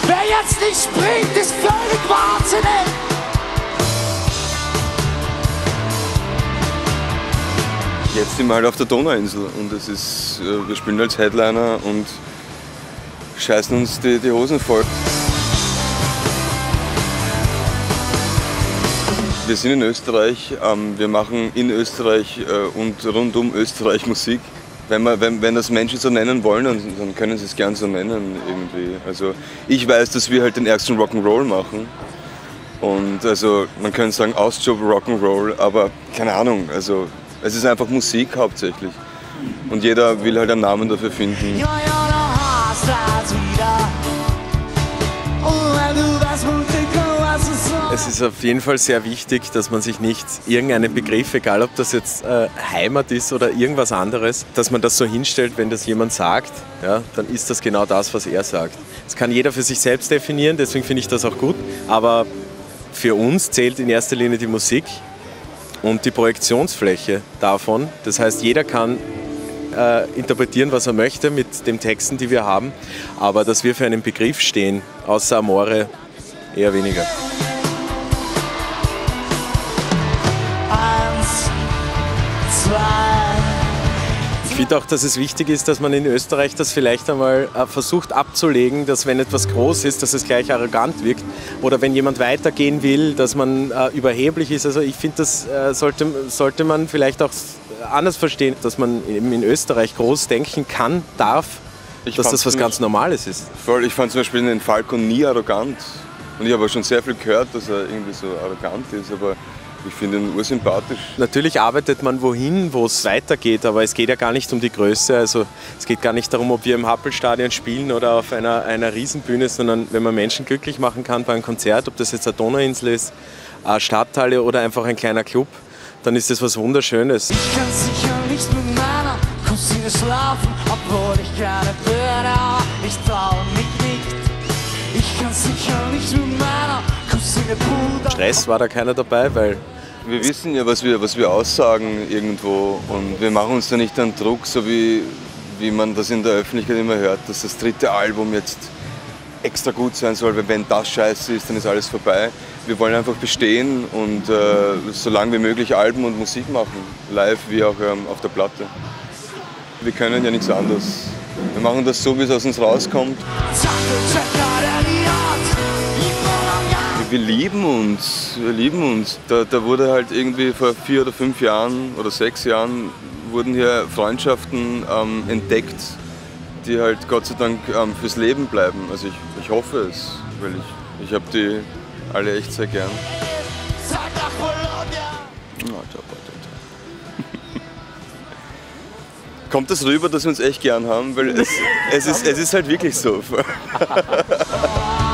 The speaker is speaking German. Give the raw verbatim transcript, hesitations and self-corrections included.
Wer jetzt nicht springt, ist völlig wahnsinnig. Jetzt sind wir halt auf der Donauinsel und es ist, wir spielen als Headliner und scheißen uns die, die Hosen voll. Wir sind in Österreich, ähm, wir machen in Österreich äh, und rund um Österreich Musik. Wenn, wir, wenn, wenn das Menschen so nennen wollen, dann, dann können sie es gern so nennen irgendwie. Also ich weiß, dass wir halt den ärgsten Rock'n'Roll machen. Und also man könnte sagen Ausjob Rock'n'Roll, aber keine Ahnung, also es ist einfach Musik hauptsächlich. Und jeder will halt einen Namen dafür finden. Ja, ja, du hast das wieder. Und wenn du das mutig was es soll. Es ist auf jeden Fall sehr wichtig, dass man sich nicht irgendeinen Begriff, egal ob das jetzt äh, Heimat ist oder irgendwas anderes, dass man das so hinstellt, wenn das jemand sagt, ja, dann ist das genau das, was er sagt. Das kann jeder für sich selbst definieren, deswegen finde ich das auch gut, aber für uns zählt in erster Linie die Musik und die Projektionsfläche davon. Das heißt, jeder kann äh, interpretieren, was er möchte mit den Texten, die wir haben, aber dass wir für einen Begriff stehen, außer Amore, eher weniger. Eins, zwei. Ich finde auch, dass es wichtig ist, dass man in Österreich das vielleicht einmal äh, versucht abzulegen, dass wenn etwas groß ist, dass es gleich arrogant wirkt. Oder wenn jemand weitergehen will, dass man äh, überheblich ist. Also ich finde, das äh, sollte, sollte man vielleicht auch anders verstehen, dass man eben in Österreich groß denken kann, darf, Ich dass das was ganz Normales ist. Voll, ich fand zum Beispiel den Falco nie arrogant. Und ich habe auch schon sehr viel gehört, dass er irgendwie so arrogant ist, aber ich finde ihn ursympathisch. Natürlich arbeitet man wohin, wo es weitergeht, aber es geht ja gar nicht um die Größe. Also es geht gar nicht darum, ob wir im Happelstadion spielen oder auf einer, einer Riesenbühne, sondern wenn man Menschen glücklich machen kann bei einem Konzert, ob das jetzt eine Donauinsel ist, eine Stadthalle oder einfach ein kleiner Club, dann ist das was Wunderschönes. Ich kann sicher nicht mit meiner Cousine schlafen, obwohl ich gerne würde. Ich traue mich nicht. Ich kann sicher nicht mit meiner Cousine Bruder. Stress war da keiner dabei, weil Wir wissen ja, was wir, was wir aussagen irgendwo und wir machen uns da nicht einen Druck, so wie, wie man das in der Öffentlichkeit immer hört, dass das dritte Album jetzt extra gut sein soll, weil wenn das scheiße ist, dann ist alles vorbei. Wir wollen einfach bestehen und äh, so lange wie möglich Alben und Musik machen, live wie auch ähm, auf der Platte. Wir können ja nichts anderes. Wir machen das so, wie es aus uns rauskommt. Wir lieben uns, wir lieben uns. Da, da wurde halt irgendwie vor vier oder fünf Jahren oder sechs Jahren wurden hier Freundschaften ähm, entdeckt, die halt Gott sei Dank ähm, fürs Leben bleiben. Also ich, ich hoffe es, weil ich, ich habe die alle echt sehr gern. Kommt das rüber, dass wir uns echt gern haben? Weil es, es, ist, es ist halt wirklich so.